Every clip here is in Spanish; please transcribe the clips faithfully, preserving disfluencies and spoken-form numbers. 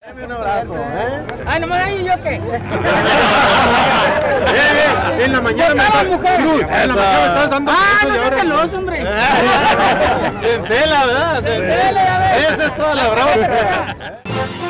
Dame un abrazo, ¿eh? Ay, no me da y yo qué. eh, eh, en la mañana me estás, Cruz, en la mañana me estás dando Ah, besos no y seas ahora- celoso, hombre. Se encela, ¿verdad? Se encela, ya ves. Esa es toda la broma.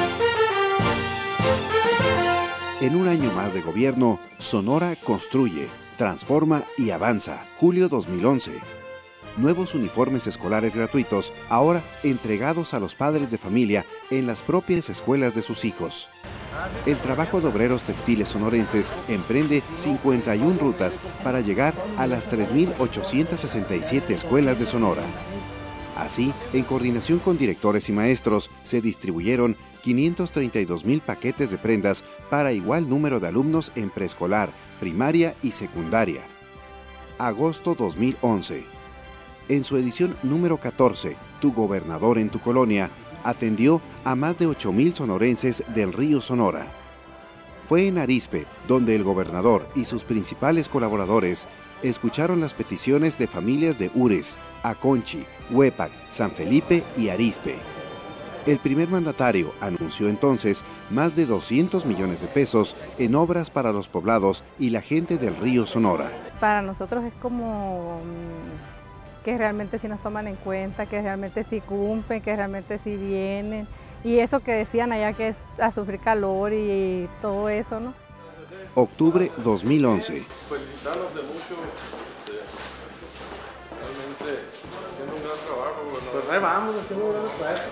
En un año más de gobierno, Sonora construye, transforma y avanza. Julio dos mil once. Nuevos uniformes escolares gratuitos, ahora entregados a los padres de familia en las propias escuelas de sus hijos. El trabajo de obreros textiles sonorenses emprende cincuenta y una rutas para llegar a las tres mil ochocientas sesenta y siete escuelas de Sonora. Así, en coordinación con directores y maestros, se distribuyeron quinientos treinta y dos mil paquetes de prendas para igual número de alumnos en preescolar, primaria y secundaria. Agosto dos mil once. En su edición número catorce, Tu Gobernador en tu Colonia, atendió a más de ocho mil sonorenses del río Sonora. Fue en Arizpe donde el gobernador y sus principales colaboradores escucharon las peticiones de familias de Ures, Aconchi, Huepac, San Felipe y Arizpe. El primer mandatario anunció entonces más de doscientos millones de pesos en obras para los poblados y la gente del río Sonora. Para nosotros es como que realmente sí nos toman en cuenta, que realmente sí cumplen, que realmente sí vienen. Y eso que decían allá que es a sufrir calor y todo eso, ¿no? Octubre dos mil once. Felicitarlos de mucho, este, realmente haciendo un gran trabajo. Bueno, pues ahí vamos, haciendo un gran trabajo.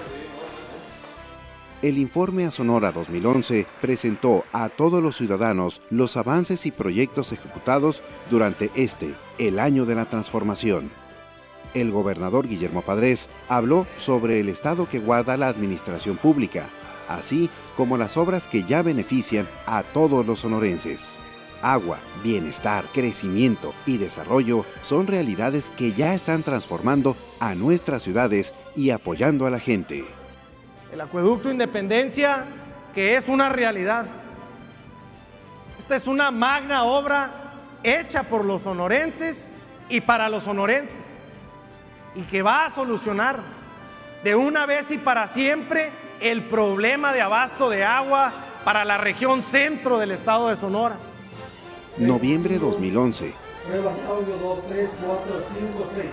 El informe a Sonora dos mil once presentó a todos los ciudadanos los avances y proyectos ejecutados durante este, el año de la transformación. El gobernador Guillermo Padres habló sobre el estado que guarda la administración pública, así como las obras que ya benefician a todos los sonorenses. Agua, bienestar, crecimiento y desarrollo son realidades que ya están transformando a nuestras ciudades y apoyando a la gente. El acueducto Independencia, que es una realidad. Esta es una magna obra hecha por los sonorenses y para los sonorenses, y que va a solucionar de una vez y para siempre el problema de abasto de agua para la región centro del estado de Sonora. Noviembre dos mil once. Pruebas audio dos, tres, cuatro, cinco, seis.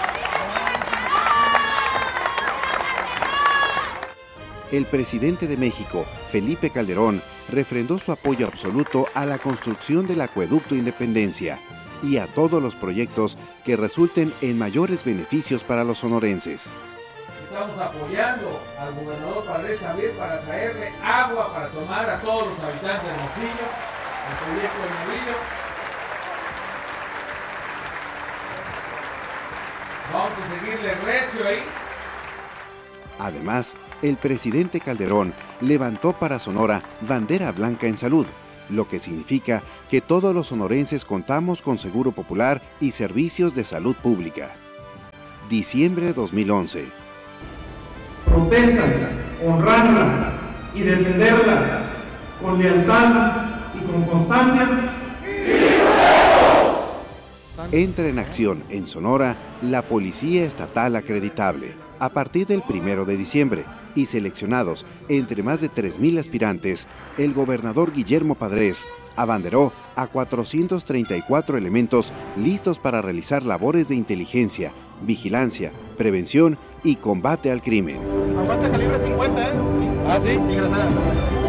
El presidente de México, Felipe Calderón, refrendó su apoyo absoluto a la construcción del acueducto Independencia y a todos los proyectos que resulten en mayores beneficios para los sonorenses. Estamos apoyando al gobernador Padres también para traerle agua para tomar a todos los habitantes de Hermosillo, el proyecto de Murillo. Vamos a seguirle recio ahí. Además, el presidente Calderón levantó para Sonora bandera blanca en salud, lo que significa que todos los sonorenses contamos con seguro popular y servicios de salud pública. Diciembre dos mil once. Protéstanla, honrarla y defenderla con lealtad y con constancia. Entra en acción en Sonora la Policía Estatal Acreditable a partir del primero de diciembre y seleccionados entre más de tres mil aspirantes, el gobernador Guillermo Padres abanderó a cuatrocientos treinta y cuatro elementos listos para realizar labores de inteligencia, vigilancia, prevención y combate al crimen. Aguanta calibre cincuenta, ¿eh? Ah, sí. Y granada.